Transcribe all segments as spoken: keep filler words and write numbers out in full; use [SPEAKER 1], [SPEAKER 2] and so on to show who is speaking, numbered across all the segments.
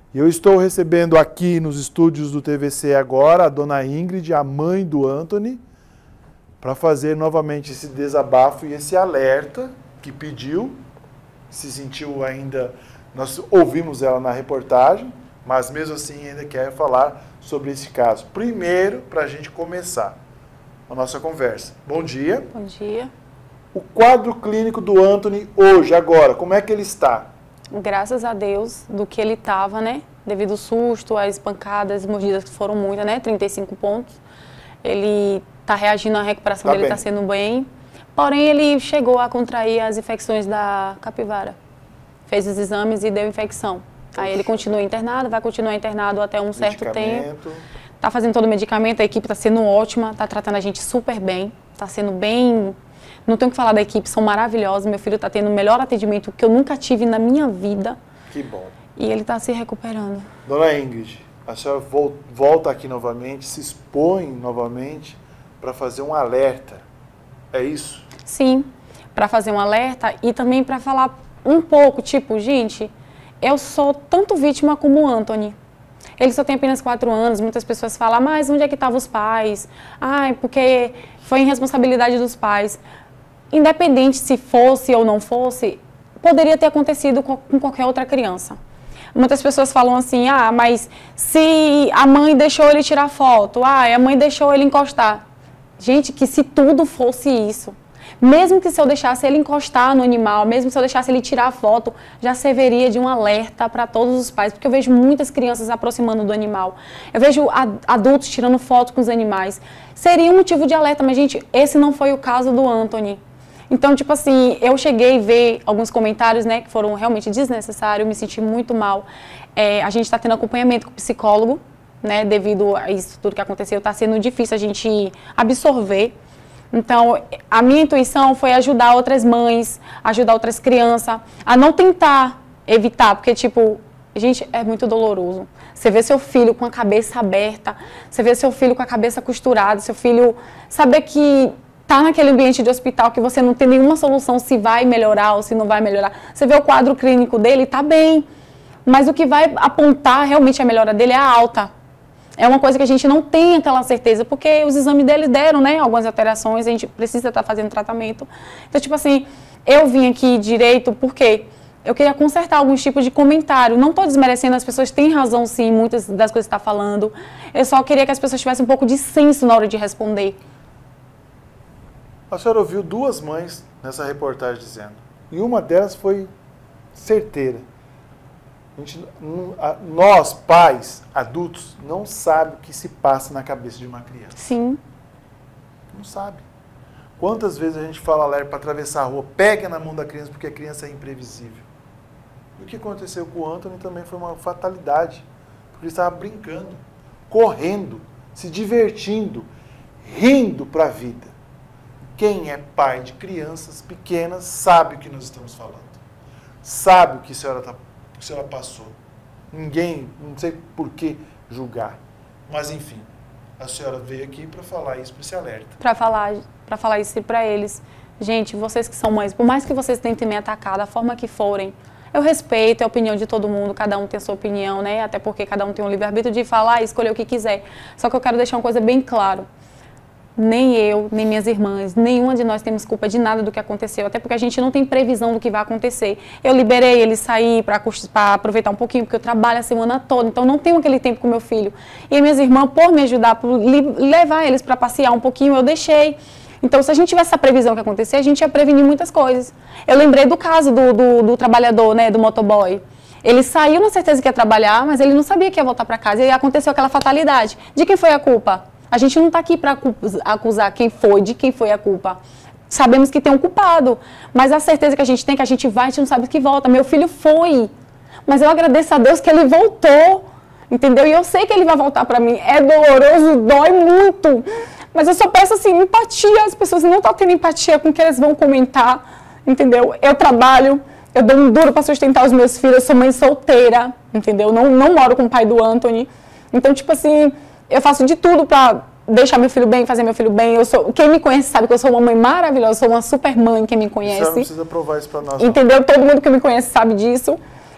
[SPEAKER 1] Eu estou recebendo aqui nos estúdios do T V C agora a dona Ingrid, a mãe do Anthony, para fazer novamente esse desabafo e esse alerta que pediu, se sentiu ainda, nós ouvimos ela na reportagem, mas mesmo assim ainda quer falar sobre esse caso. Primeiro, para a gente começar a nossa conversa. Bom dia.
[SPEAKER 2] Bom dia.
[SPEAKER 1] O quadro clínico do Anthony hoje, agora, como é que ele está?
[SPEAKER 2] Graças a Deus, do que ele estava, né? Devido ao susto, às pancadas, mordidas que foram muitas, né? trinta e cinco pontos. Ele está reagindo, a recuperação
[SPEAKER 1] Tá
[SPEAKER 2] dele está sendo bem. Porém, ele chegou a contrair as infecções da capivara. Fez os exames e deu infecção. Oxi. Aí ele continua internado, vai continuar internado até um certo tempo. Está fazendo todo o medicamento, a equipe está sendo ótima, está tratando a gente super bem, está sendo bem... Não tenho o que falar da equipe, são maravilhosos. Meu filho está tendo o melhor atendimento que eu nunca tive na minha vida.
[SPEAKER 1] Que bom.
[SPEAKER 2] E ele está se recuperando.
[SPEAKER 1] Dona Ingrid, a senhora volta aqui novamente, se expõe novamente para fazer um alerta. É isso?
[SPEAKER 2] Sim, para fazer um alerta e também para falar um pouco, tipo, gente, eu sou tanto vítima como o Anthony. Ele só tem apenas quatro anos, muitas pessoas falam, mas onde é que estavam os pais? Ai, porque foi irresponsabilidade dos pais. Independente se fosse ou não fosse, poderia ter acontecido com qualquer outra criança. Muitas pessoas falam assim, ah, mas se a mãe deixou ele tirar foto, ah, a mãe deixou ele encostar. Gente, que se tudo fosse isso, mesmo que se eu deixasse ele encostar no animal, mesmo se eu deixasse ele tirar foto, já serviria de um alerta para todos os pais, porque eu vejo muitas crianças aproximando do animal, eu vejo adultos tirando foto com os animais. Seria um motivo de alerta, mas, gente, esse não foi o caso do Anthony. Então, tipo assim, eu cheguei a ver alguns comentários, né, que foram realmente desnecessários, me senti muito mal. É, a gente está tendo acompanhamento com o psicólogo, né, devido a isso tudo que aconteceu, está sendo difícil a gente absorver. Então, a minha intuição foi ajudar outras mães, ajudar outras crianças, a não tentar evitar, porque, tipo, gente, é muito doloroso. Você vê seu filho com a cabeça aberta, você vê seu filho com a cabeça costurada, seu filho saber que tá naquele ambiente de hospital que você não tem nenhuma solução se vai melhorar ou se não vai melhorar. Você vê o quadro clínico dele, tá bem, mas o que vai apontar realmente a melhora dele é a alta. É uma coisa que a gente não tem aquela certeza, porque os exames dele deram, né, algumas alterações, a gente precisa estar fazendo tratamento. Então, tipo assim, eu vim aqui direito porque eu queria consertar alguns tipos de comentário. Não estou desmerecendo, as pessoas têm razão sim, muitas das coisas que está falando. Eu só queria que as pessoas tivessem um pouco de senso na hora de responder.
[SPEAKER 1] A senhora ouviu duas mães nessa reportagem dizendo, e uma delas foi certeira. A gente, nós, pais, adultos, não sabem o que se passa na cabeça de uma criança.
[SPEAKER 2] Sim.
[SPEAKER 1] Não sabe. Quantas vezes a gente fala alerta para atravessar a rua, pega na mão da criança porque a criança é imprevisível. E o que aconteceu com o Anthony também foi uma fatalidade, porque ele estava brincando, correndo, se divertindo, rindo para a vida. Quem é pai de crianças pequenas sabe o que nós estamos falando. Sabe o que a senhora, tá, a senhora passou. Ninguém, não sei por que julgar. Mas, enfim, a senhora veio aqui para falar isso, para esse alerta.
[SPEAKER 2] Para falar, para falar isso para eles. Gente, vocês que são mães, por mais que vocês tentem me atacar da forma que forem, eu respeito a opinião de todo mundo, cada um tem a sua opinião, né? Até porque cada um tem um livre-arbítrio de falar e escolher o que quiser. Só que eu quero deixar uma coisa bem clara. Nem eu, nem minhas irmãs, nenhuma de nós temos culpa de nada do que aconteceu, até porque a gente não tem previsão do que vai acontecer. Eu liberei ele sair para aproveitar um pouquinho, porque eu trabalho a semana toda, então não tenho aquele tempo com meu filho. E minhas irmãs, por me ajudar, por levar eles para passear um pouquinho, eu deixei. Então, se a gente tivesse essa previsão que acontecer, a gente ia prevenir muitas coisas. Eu lembrei do caso do, do, do trabalhador, né, do motoboy. Ele saiu na certeza que ia trabalhar, mas ele não sabia que ia voltar para casa, e aconteceu aquela fatalidade. De quem foi a culpa? A gente não está aqui para acusar quem foi, de quem foi a culpa. Sabemos que tem um culpado, mas a certeza que a gente tem que a gente vai, a gente não sabe que volta. Meu filho foi, mas eu agradeço a Deus que ele voltou, entendeu? E eu sei que ele vai voltar para mim. É doloroso, dói muito, mas eu só peço assim, empatia. As pessoas não estão tendo empatia com o que eles vão comentar, entendeu? Eu trabalho, eu dou um duro para sustentar os meus filhos, eu sou mãe solteira, entendeu? Não, não moro com o pai do Anthony. Então, tipo assim, eu faço de tudo para deixar meu filho bem, fazer meu filho bem. Eu sou, quem me conhece sabe que eu sou uma mãe maravilhosa, eu sou uma super mãe, quem me conhece.
[SPEAKER 1] Você não precisa provar isso para nós.
[SPEAKER 2] Entendeu? Não. Todo mundo que me conhece sabe disso.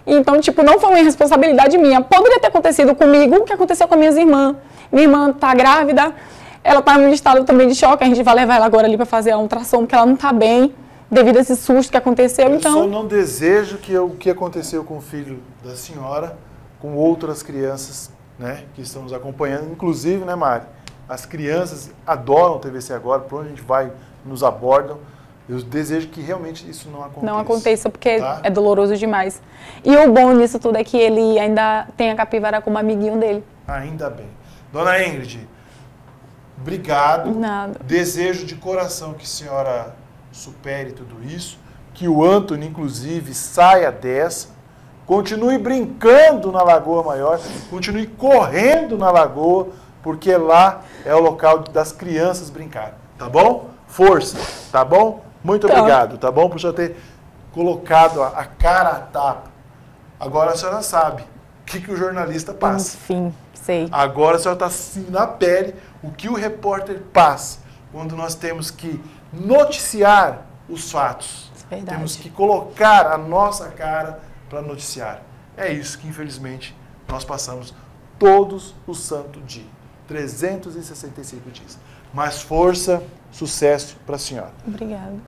[SPEAKER 2] Então, tipo, não foi uma responsabilidade minha. Poderia ter acontecido comigo o que aconteceu com as minhas irmãs. Minha irmã tá grávida, ela tá em um estado também de choque, a gente vai levar ela agora ali para fazer a ultrassom, porque ela não tá bem, devido a esse susto que aconteceu.
[SPEAKER 1] Eu
[SPEAKER 2] então...
[SPEAKER 1] só não desejo que o que aconteceu com o filho da senhora, com outras crianças, né, que estão nos acompanhando, inclusive, né, Mari? As crianças adoram T V C Agora, por onde a gente vai, nos abordam. Eu desejo que realmente isso não aconteça.
[SPEAKER 2] Não aconteça, porque
[SPEAKER 1] tá?
[SPEAKER 2] é doloroso demais. E o bom nisso tudo é que ele ainda tem a capivara como amiguinho dele.
[SPEAKER 1] Ainda bem. Dona Ingrid, obrigado.
[SPEAKER 2] Nada.
[SPEAKER 1] Desejo de coração que a senhora supere tudo isso, que o Antônio, inclusive, saia dessa, continue brincando na Lagoa Maior, continue correndo na Lagoa, porque lá é o local das crianças brincar, tá bom? Força, tá bom? Muito
[SPEAKER 2] Tá.
[SPEAKER 1] obrigado, tá bom? Por já ter colocado a, a cara a tapa. Agora a senhora sabe o que, que o jornalista passa.
[SPEAKER 2] Enfim, sei.
[SPEAKER 1] Agora a senhora está assim na pele o que o repórter passa quando nós temos que noticiar os fatos.
[SPEAKER 2] Verdade.
[SPEAKER 1] Temos que colocar a nossa cara para noticiar. É isso que, infelizmente, nós passamos todos os santos dias. trezentos e sessenta e cinco dias. Mais força, sucesso para a senhora.
[SPEAKER 2] Obrigada.